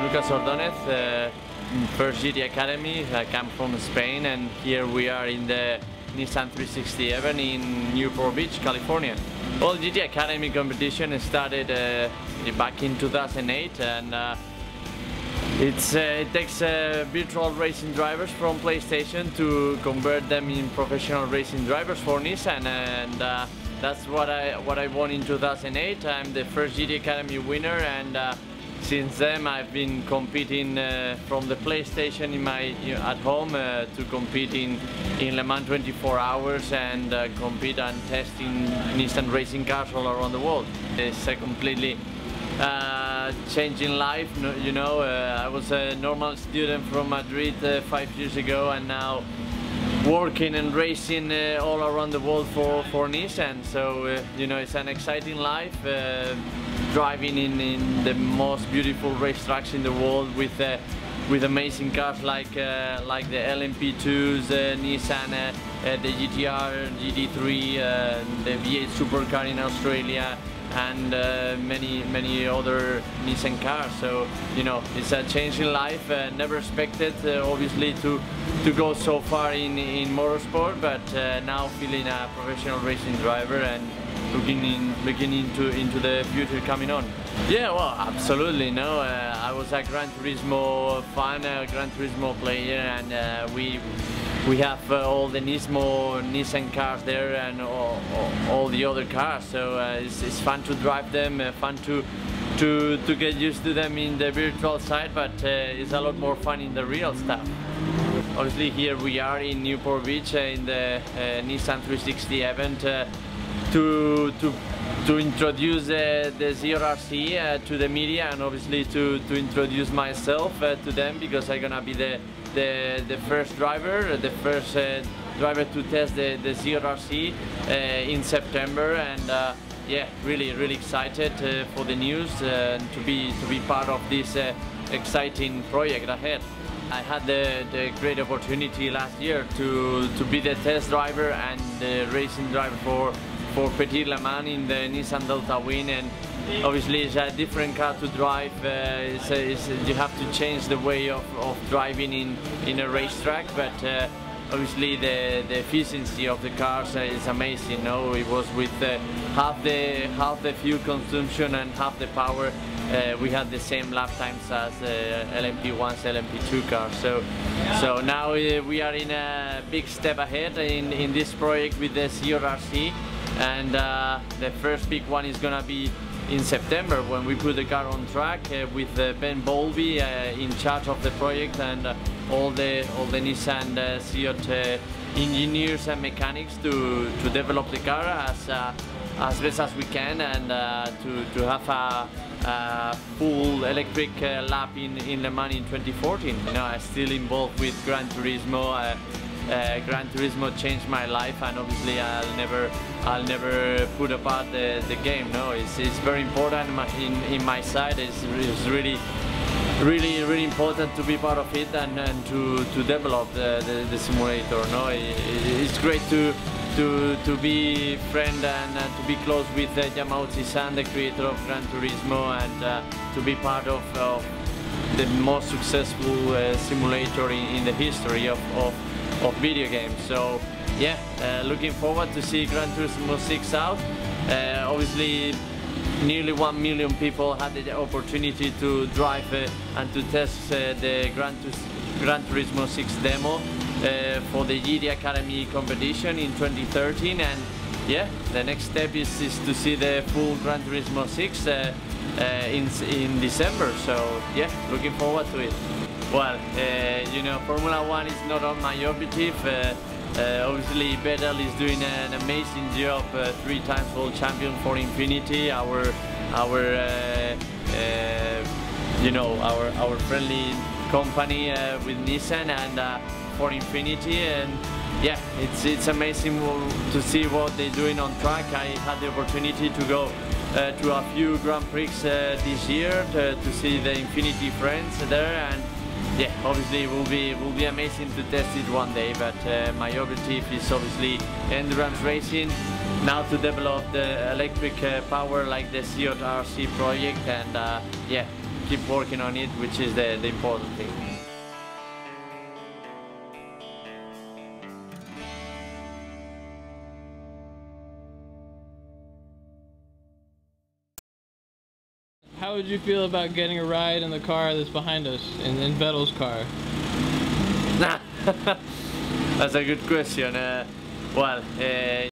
Lucas Ordóñez, first GT Academy. I come from Spain, and here we are in the Nissan 360 in Newport Beach, California. Well, GT Academy competition started back in 2008, and it takes virtual racing drivers from PlayStation to convert them in professional racing drivers for Nissan, and that's what I won in 2008. I'm the first GT Academy winner, and since then I've been competing from the PlayStation at home to compete in Le Mans 24 hours and compete and testing Nissan racing cars all around the world. It's a completely changing life, you know. I was a normal student from Madrid 5 years ago, and now working and racing all around the world for Nissan. So you know, it's an exciting life, driving in the most beautiful racetracks in the world with amazing cars like the LMP2s, Nissan, the GTR, GT3, the V8 supercar in Australia, and many other Nissan cars. So you know, it's a change in life. Never expected, obviously, to go so far in motorsport, but now feeling a professional racing driver and looking into the future coming on. Yeah, well, absolutely. No, I was a Gran Turismo fan, a Gran Turismo player, and we have all the Nissan cars there and all the other cars. So it's fun to drive them, fun to get used to them in the virtual side, but it's a lot more fun in the real stuff. Obviously, here we are in Newport Beach in the Nissan 360 event to introduce the ZEOD RC to the media, and obviously to introduce myself to them, because I'm gonna be the first driver, to test the ZEOD RC in September, and yeah, really excited for the news and to be part of this exciting project ahead. I had the great opportunity last year to be the test driver and the racing driver for Petit Le Mans in the Nissan Deltawing, and obviously it's a different car to drive. You have to change the way of driving in a racetrack, but obviously the efficiency of the cars is amazing. No, it was with half the fuel consumption and half the power. We had the same lap times as LMP1s, LMP2 cars. So now we are in a big step ahead in this project with the ZEOD RC, and the first big one is gonna be in September, when we put the car on track with Ben Bowlby in charge of the project, and all the Nissan ZEOD engineers and mechanics to develop the car as best as we can, and to have a full electric lap in Le Mans in 2014. You know, I'm still involved with Gran Turismo. Gran Turismo changed my life, and obviously I'll never put apart the game. No, it's very important in my side. It's really important to be part of it and to develop the simulator. No, it's great to be friend and to be close with Yamauchi-san, the creator of Gran Turismo, and to be part of the most successful simulator in the history of video games. So yeah, looking forward to see Gran Turismo 6 out. Obviously, nearly 1 million people had the opportunity to drive and to test the Gran Turismo 6 demo for the GT Academy competition in 2013, and yeah, the next step is to see the full Gran Turismo 6 in December. So yeah, looking forward to it. Well, you know, Formula 1 is not on my objective. Obviously, Vettel is doing an amazing job, 3 times world champion for Infinity, you know, our friendly company with Nissan, and for Infinity, and yeah, it's amazing to see what they're doing on track. I had the opportunity to go to a few Grand Prix this year to see the Infinity friends there, and yeah, obviously it will be amazing to test it one day, but my objective is obviously endurance racing, now to develop the electric power like the ZEOD RC project, and yeah, keep working on it, which is the important thing. How would you feel about getting a ride in the car that's behind us, in Vettel's car? That's a good question. Well,